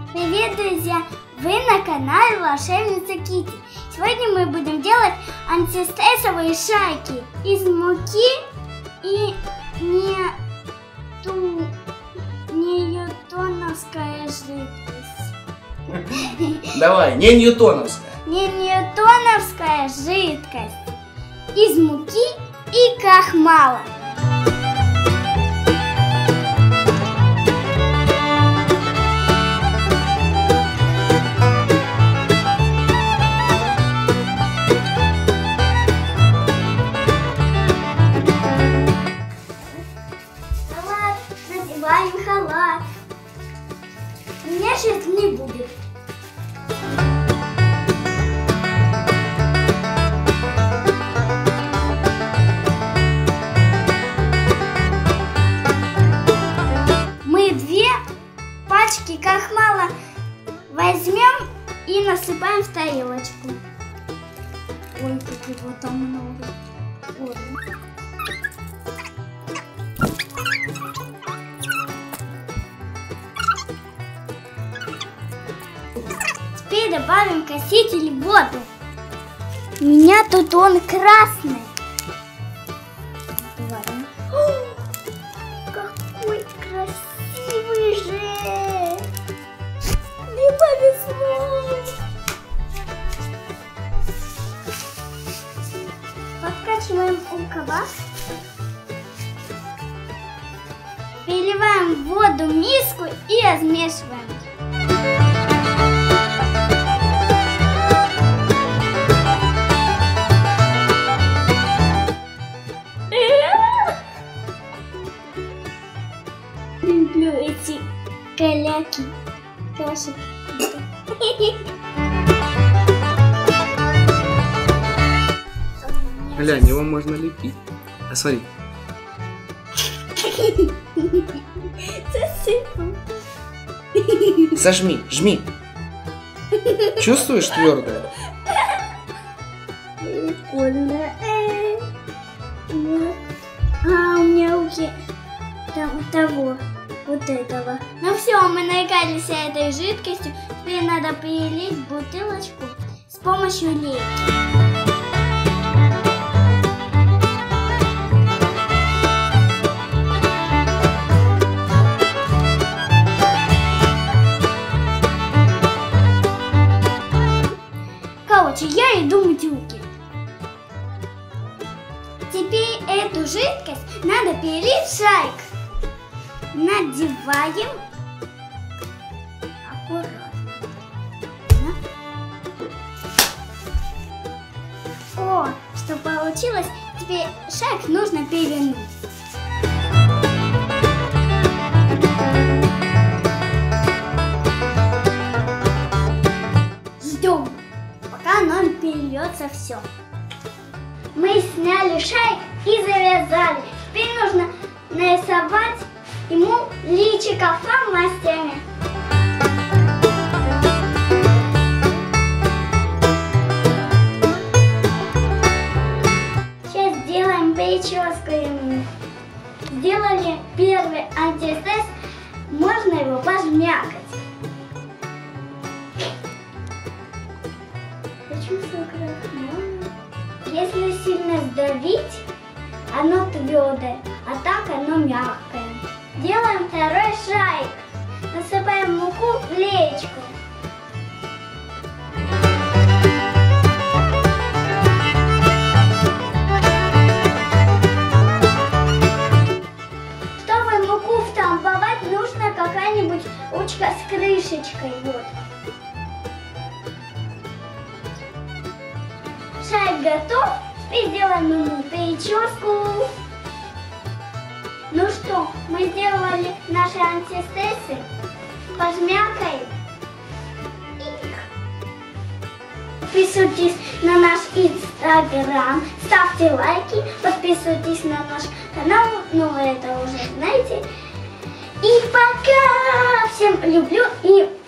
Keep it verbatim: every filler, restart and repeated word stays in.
Привет, друзья! Вы на канале Волшебница Кити. Сегодня мы будем делать антистрессовые шарики из муки и не ту, не ньютоновская жидкость. Давай, не ньютоновская. Не ньютоновская жидкость из муки и крахмала. Надеваем халат. Меня сейчас не будет. Мы две пачки крахмала возьмем и насыпаем в тарелочку. Ой, как его там много. Ой. Теперь добавим краситель в воду. У меня тут он красный. Добавим. О, какой красивый же! Мне повезло. Подкачиваем рукава. Переливаем в воду миску и размешиваем. Люблю эти каляки, каши. Глянь, его можно лепить. А смотри. Засыпал. Зажми, жми. Чувствуешь твердое? Прикольно. Вот. А, у меня руки там того, вот этого. Ну все, мы наигрались этой жидкостью. Теперь надо перелить бутылочку с помощью лейки. Короче, я иду мыть руки. Теперь эту жидкость надо перелить в шарик. Надеваем аккуратно. О, что получилось? Теперь шарик нужно перевернуть. Ждем, пока нам перельется все. Мы сняли шарик и завязали. Теперь нужно нарисовать ему личико фломастерами. Сейчас сделаем прическу ему. Сделали первый антистресс, можно его пожмякать. Почувствую крахмал. Если сильно сдавить, оно твердое, а так оно мягкое. Делаем второй шарик. Насыпаем муку в леечку. Чтобы муку втрамбовать, нужна какая-нибудь ручка с крышечкой. Вот. Шарик готов. Теперь сделаем ему прическу. Ну что, мы сделали наши антистрессы, пожмякаем их. Подписывайтесь на наш инстаграм, ставьте лайки, подписывайтесь на наш канал, ну вы это уже знаете. И пока! Всем люблю и